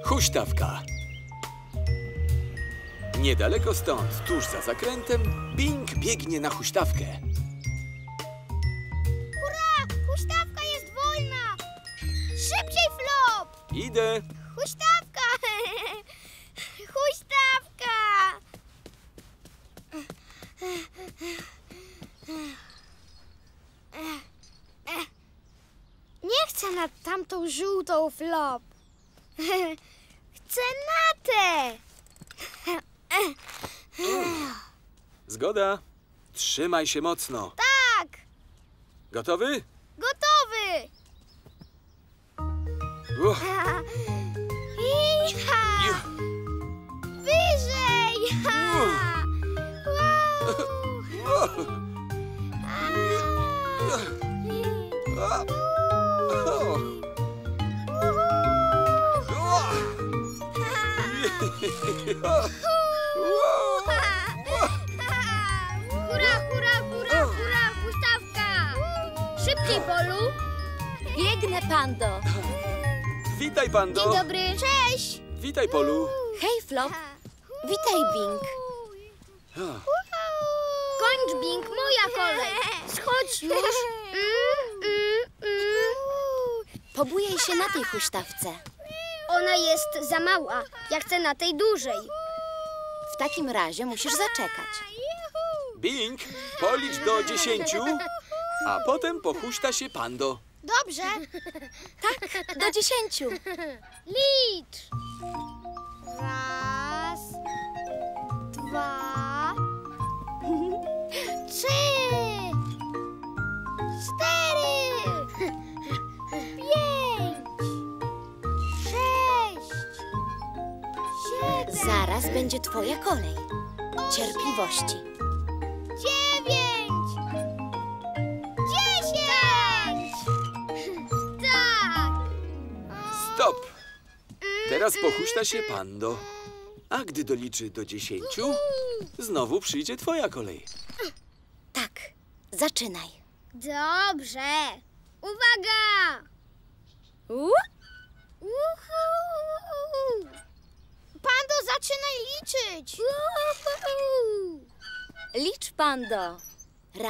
Huśtawka. Niedaleko stąd, tuż za zakrętem, Bing biegnie na huśtawkę. Hurra! Huśtawka jest wolna! Szybciej, Flop! Idę. Huśtawka! Huśtawka! Nie chcę na tamtą żółtą, Flop. Chcę na tę. Zgoda. Trzymaj się mocno. Tak! Gotowy? Gotowy! Uch. Iha! Wyżej! Ha! Wow! Hurra, hurra, hurra, hurra! Huśtawka! Szybciej, Polu! Biegnę, Pando. Witaj, Pando. Dzień dobry! Cześć! Witaj, Polu. Hej, Flop. Witaj, Bing. Kończ, Bing, moja kolej! Schodź już! Pobujaj się na tej huśtawce. Ona jest za mała. Ja chcę na tej dużej. W takim razie musisz zaczekać. Bing, policz do 10, a potem pochuśta się Pando. Dobrze. Tak, do 10. Licz. 1, 2, 3, 4, 5, 6, 7, Zaraz będzie twoja kolej. Cierpliwości. 9, 10. Tak. Stop. Teraz pochuśta się Pando. A gdy doliczy do 10, znowu przyjdzie twoja kolej. Tak, zaczynaj. Dobrze. Uwaga! Uhu! Pando, zaczynaj liczyć! Uhu! Licz, Pando. 1,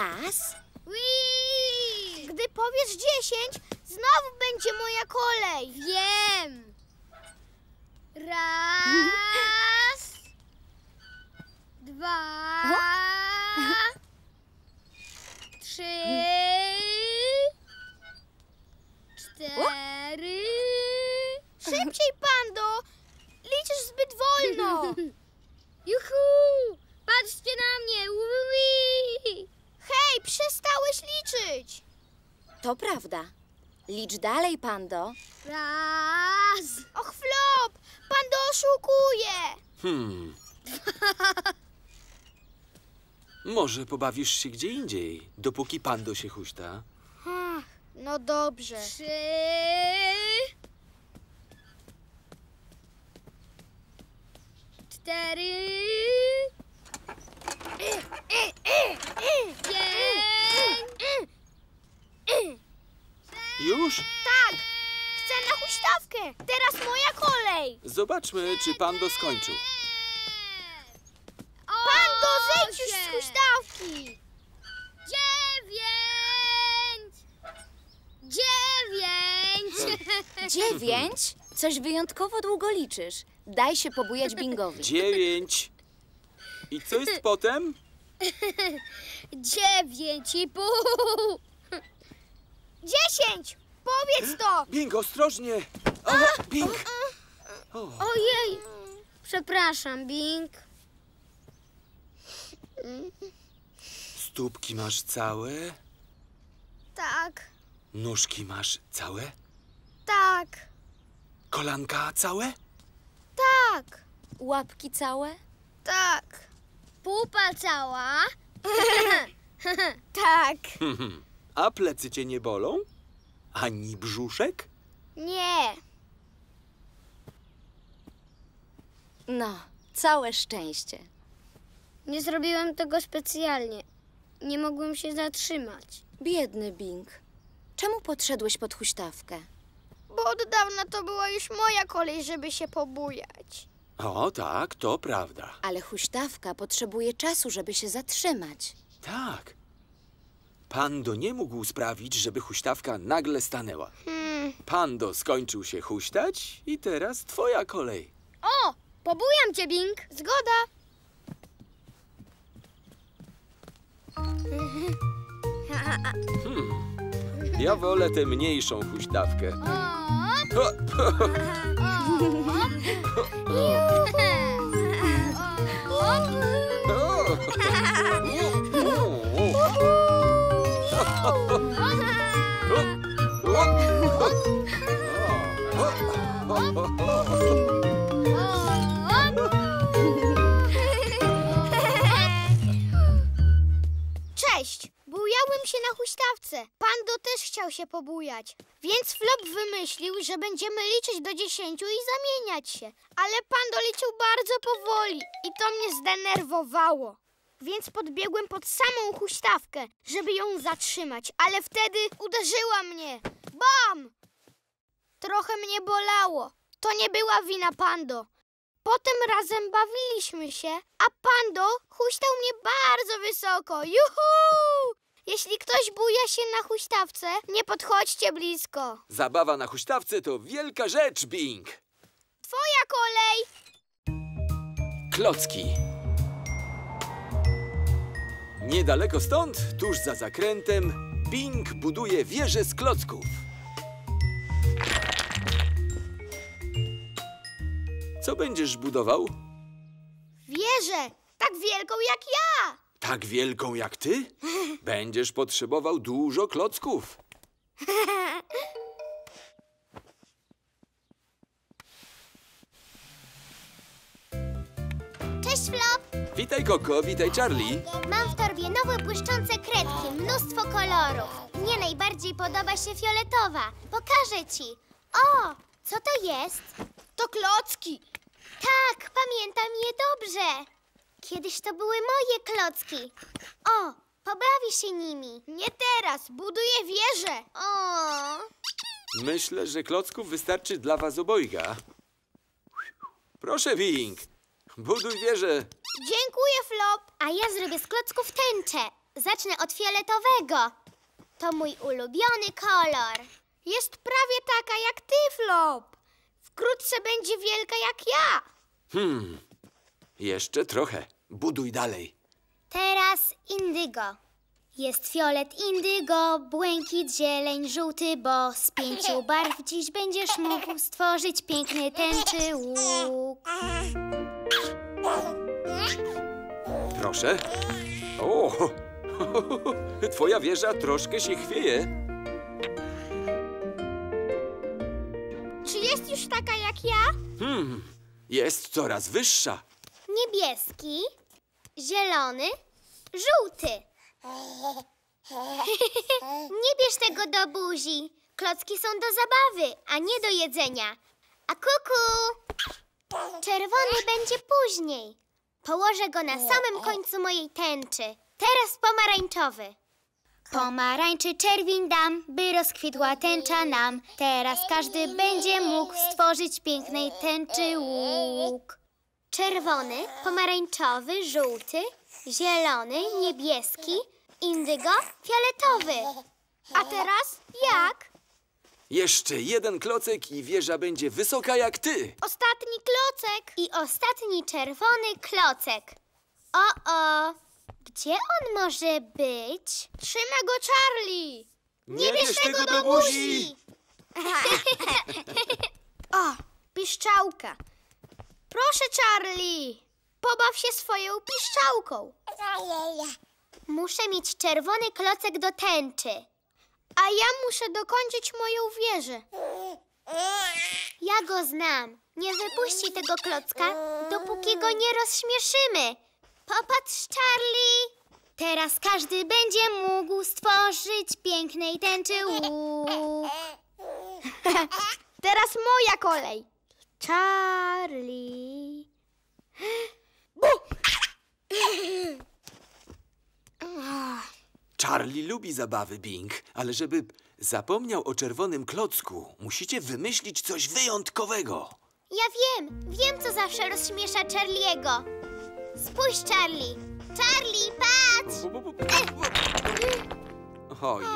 Whee! Gdy powiesz 10, znowu będzie moja kolej. Wiem. 1, 2, 3, 4. Szybciej, Pando! Liczysz zbyt wolno. Juhu! Patrzcie na mnie! Ui! Hej, przestałeś liczyć! to prawda. Licz dalej, Pando. 1. Och, Flop! Pando oszukuje! Może pobawisz się gdzie indziej, dopóki Pando się huśta. No dobrze. 3, 4, 5. Już? Tak! Chcę na huśtawkę! Teraz moja kolej! Zobaczmy, czy Pando skończył. Pando, zejdź już z huśtawki! 9! 9? Coś wyjątkowo długo liczysz. Daj się pobujać Bingowi. 9. I co jest potem? 9,5! 10! Powiedz to! Bing, ostrożnie! O, Bing! O, Ojej! Przepraszam, Bing. stópki masz całe? Tak, Nóżki masz całe? tak, Kolanka całe? tak, Łapki całe? tak. Pupa cała? Tak. A plecy cię nie bolą? Ani brzuszek? Nie. No, całe szczęście. Nie zrobiłem tego specjalnie. Nie mogłem się zatrzymać. Biedny Bing. Czemu podszedłeś pod huśtawkę? bo od dawna to była już moja kolej, żeby się pobujać. O, tak, to prawda. Ale huśtawka potrzebuje czasu, żeby się zatrzymać. Tak. Pando nie mógł sprawić, żeby huśtawka nagle stanęła. Pando skończył się huśtać i teraz twoja kolej. O, pobujam cię, Bing. Zgoda. Ja wolę tę mniejszą huśtawkę. Ho, ho, ho. Cześć! Bujałem się na huśtawce. Pando też chciał się pobujać. Więc Flop wymyślił, że będziemy liczyć do 10 i zamieniać się. Ale Pando liczył bardzo powoli i to mnie zdenerwowało. Więc podbiegłem pod samą huśtawkę, żeby ją zatrzymać. Ale wtedy uderzyła mnie. Bam! Trochę mnie bolało. To nie była wina Pando. Potem razem bawiliśmy się, a Pando huśtał mnie bardzo wysoko. Juhu! Jeśli ktoś buja się na huśtawce, nie podchodźcie blisko. Zabawa na huśtawce to wielka rzecz, Bing. Twoja kolej! Klocki. Niedaleko stąd, tuż za zakrętem, Bing buduje wieżę z klocków. Co będziesz budował? Wieżę, tak wielką jak ja. Tak wielką jak ty? Będziesz potrzebował dużo klocków. Cześć, Flop. Witaj, Koko, witaj, Charlie. Mam w torbie nowe błyszczące kredki, mnóstwo kolorów. Mnie najbardziej podoba się fioletowa. Pokażę ci. O, co to jest? To klocki. Tak, pamiętam je dobrze. Kiedyś to były moje klocki. O, pobawisz się nimi. Nie teraz, buduję wieżę. O. Myślę, że klocków wystarczy dla was obojga. Proszę, Bing, buduj wieżę. Dziękuję, Flop. A ja zrobię z klocków tęczę. Zacznę od fioletowego. To mój ulubiony kolor. Jest prawie taka jak ty, Flop. Wkrótce będzie wielka jak ja. Jeszcze trochę. Buduj dalej. Teraz indygo. Jest fiolet indygo, błękit, zieleń, żółty, bo z 5 barw dziś będziesz mógł stworzyć piękny tęczy łuk. Proszę. O, twoja wieża troszkę się chwieje. Czy jest już taka jak ja? Jest coraz wyższa. Niebieski, zielony, żółty. Nie bierz tego do buzi. Klocki są do zabawy, a nie do jedzenia. A kuku! Czerwony będzie później. Położę go na samym końcu mojej tęczy. Teraz pomarańczowy. Pomarańczy czerwień dam, by rozkwitła tęcza nam. Teraz każdy będzie mógł stworzyć pięknej tęczy łuk. Czerwony, pomarańczowy, żółty, zielony, niebieski, indygo, fioletowy. A teraz jak? Jeszcze jeden klocek i wieża będzie wysoka jak ty. Ostatni klocek. I ostatni czerwony klocek. O, gdzie on może być? Trzyma go Charlie. Nie bierz tego do buzi. O, piszczałka. Proszę, Charlie, pobaw się swoją piszczałką. Muszę mieć czerwony klocek do tęczy. A ja muszę dokończyć moją wieżę. Ja go znam. Nie wypuści tego klocka, dopóki go nie rozśmieszymy. Popatrz, Charlie. Teraz każdy będzie mógł stworzyć pięknej tęczy łuk. Teraz moja kolej. Charlie. Charlie lubi zabawy, Bing, ale żeby zapomniał o czerwonym klocku. Musicie wymyślić coś wyjątkowego. Ja wiem, co zawsze rozśmiesza Charlie'ego. Spójrz, Charlie. Charlie, patrz! Ojej.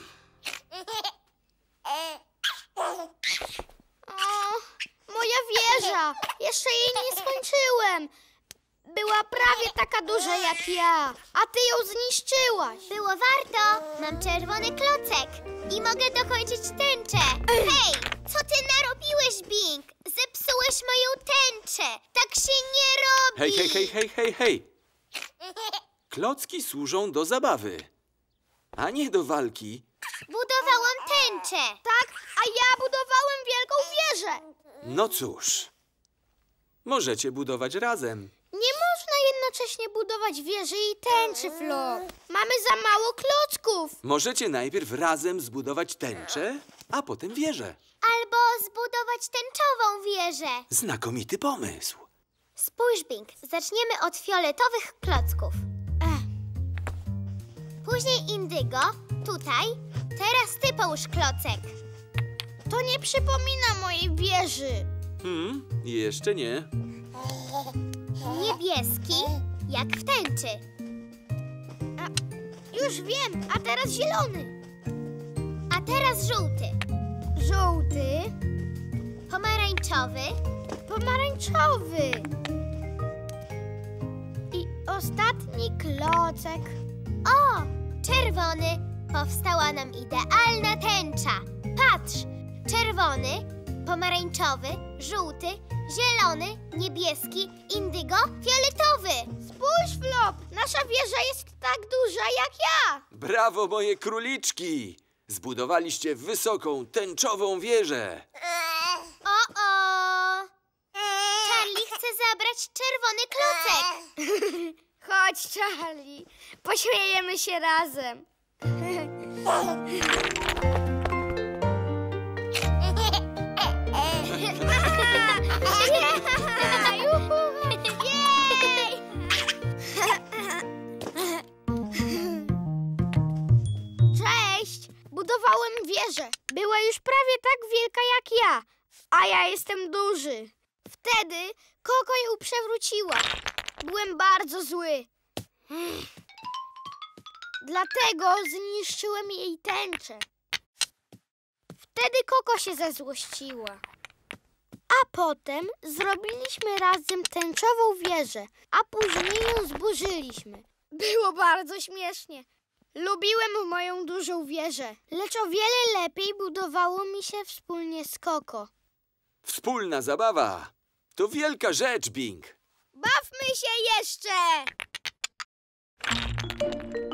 O, moja wieża! Jeszcze jej nie skończyłem. Była prawie taka duża jak ja, a ty ją zniszczyłaś. Było warto. Mam czerwony klocek i mogę dokończyć tęczę. Hej, co ty narobiłeś, Bing? Zepsułeś moją tęczę. Tak się nie robi. Hej. Klocki służą do zabawy, a nie do walki. Budowałam tęczę. Tak, a ja budowałem wielką wieżę. No cóż, możecie budować razem. Nie można jednocześnie budować wieży i tęczy, Flop. Mamy za mało klocków. Możecie najpierw razem zbudować tęczę, a potem wieżę. Albo zbudować tęczową wieżę. Znakomity pomysł. Spójrz, Bing, zaczniemy od fioletowych klocków. Później indygo, tutaj. Teraz ty połóż klocek. To nie przypomina mojej wieży. Jeszcze nie. Niebieski, jak w tęczy. Już wiem, a teraz zielony. A teraz żółty. Żółty. Pomarańczowy. Pomarańczowy. I ostatni klocek. O, czerwony. Powstała nam idealna tęcza. Patrz, czerwony, pomarańczowy, żółty, zielony, niebieski, indygo, fioletowy. Spójrz, Flop, nasza wieża jest tak duża jak ja. Brawo, moje króliczki! Zbudowaliście wysoką, tęczową wieżę. O! Charlie chce zabrać czerwony klocek. Chodź, Charlie, pośmiejemy się razem. Cześć! Budowałem wieżę. Była już prawie tak wielka jak ja, a ja jestem duży. Wtedy Koko ją przewróciła. Byłem bardzo zły. Dlatego zniszczyłem jej tęczę. Wtedy Koko się zezłościła. A potem zrobiliśmy razem tęczową wieżę, a później ją zburzyliśmy. Było bardzo śmiesznie. Lubiłem moją dużą wieżę, lecz o wiele lepiej budowało mi się wspólnie z Koko. Wspólna zabawa to wielka rzecz, Bing. Bawmy się jeszcze!